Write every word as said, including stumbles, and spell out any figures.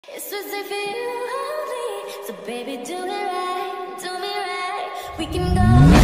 It's as if you only, so baby, do me right, do me right. We can go.